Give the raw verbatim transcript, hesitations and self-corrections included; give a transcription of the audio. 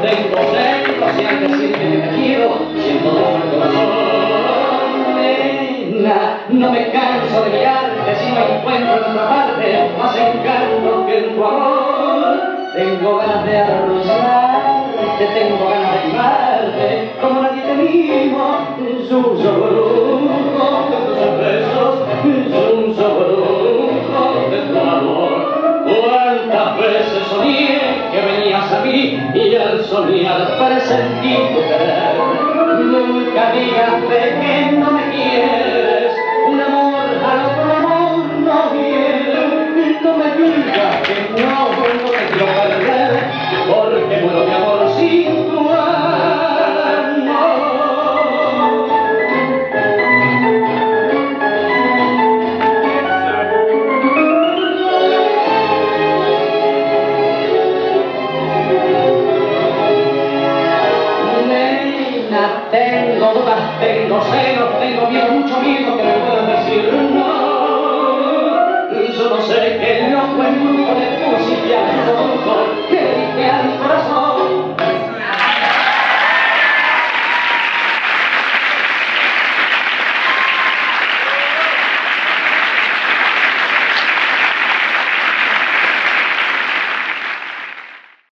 tengo celos y al decirte que te quiero, siento todo el corazón. Nena, no me canso de mirarte si no encuentro en otra parte más encanto que en tu amor. Tengo ganas de arrollarte, tengo ganas de quemarte, como nadie te mimo. Zum saborujo de tus besos, zum saborujo de tu amor. Cuántas veces soñé que venías a mí y al soñar presentí tu querer. Nunca digas de que no me quieres, un amor al otro amor no viene. No me digas que no, no te quiero perder, porque muero de amor sin tu amor. Tengo dudas, tengo celos, tengo miedo, mucho miedo que me puedan decir no. Yo no sé qué loco en grupo de